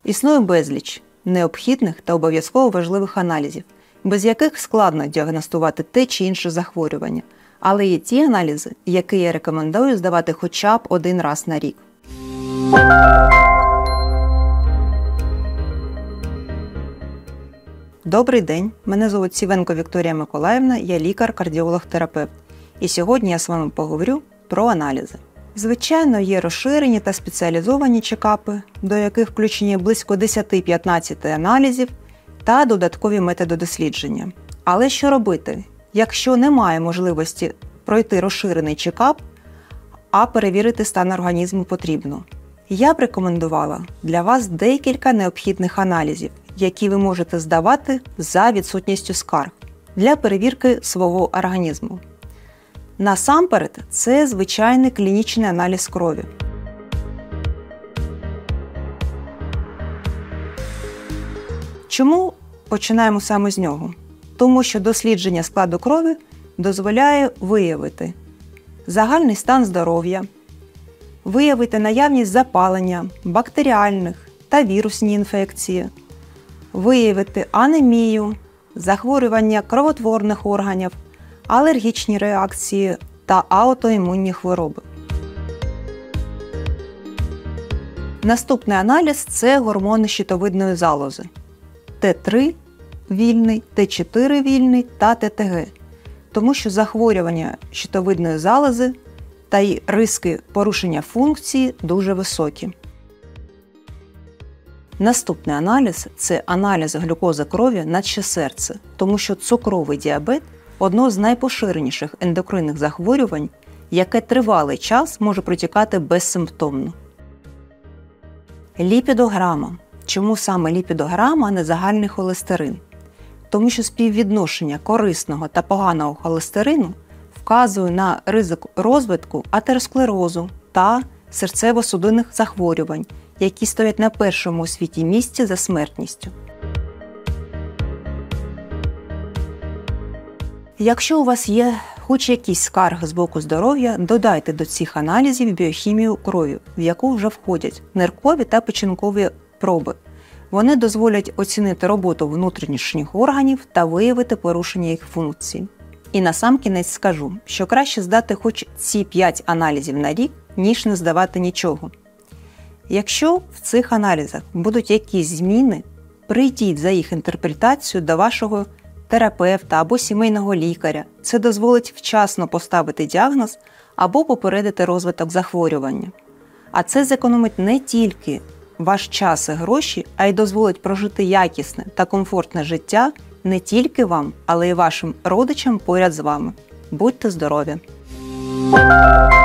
Існує безліч необхідних та обов'язково важливих аналізів, без яких складно діагностувати те чи інше захворювання. Але є ті аналізи, які я рекомендую здавати хоча б один раз на рік. Добрий день, мене звуть Сівенко Вікторія Миколаївна, я лікар-кардіолог-терапевт. І сьогодні я з вами поговорю про аналізи. Звичайно, є розширені та спеціалізовані чекапи, до яких включені близько 10-15 аналізів та додаткові методи дослідження. Але що робити, якщо немає можливості пройти розширений чекап, а перевірити стан організму потрібно? Я б рекомендувала для вас декілька необхідних аналізів, які ви можете здавати за відсутністю скарг для перевірки свого організму. Насамперед, це звичайний клінічний аналіз крові. Чому починаємо саме з нього? Тому що дослідження складу крові дозволяє виявити загальний стан здоров'я, виявити наявність запалення, бактеріальних та вірусні інфекції, виявити анемію, захворювання кровотворних органів, алергічні реакції та аутоімунні хвороби. Наступний аналіз – це гормони щитовидної залози. Т3 вільний, Т4 вільний та ТТГ. Тому що захворювання щитовидної залози та й ризики порушення функції дуже високі. Наступний аналіз – це аналіз глюкози крові, наче серце, тому що цукровий діабет – одно з найпоширеніших ендокринних захворювань, яке тривалий час може протікати безсимптомно. Ліпідограма. Чому саме ліпідограма, а не загальний холестерин? Тому що співвідношення корисного та поганого холестерину вказує на ризик розвитку атеросклерозу та серцево-судинних захворювань, які стоять на першому у світі місці за смертністю. Якщо у вас є хоч якісь скарги з боку здоров'я, додайте до цих аналізів біохімію крові, в яку вже входять ниркові та печінкові проби. Вони дозволять оцінити роботу внутрішніх органів та виявити порушення їх функцій. І насамкінець скажу, що краще здати хоч ці 5 аналізів на рік, ніж не здавати нічого. Якщо в цих аналізах будуть якісь зміни, прийдіть за їх інтерпретацію до вашого терапевта або сімейного лікаря. Це дозволить вчасно поставити діагноз або попередити розвиток захворювання. А це зекономить не тільки ваш час і гроші, а й дозволить прожити якісне та комфортне життя не тільки вам, але й вашим родичам поряд з вами. Будьте здорові!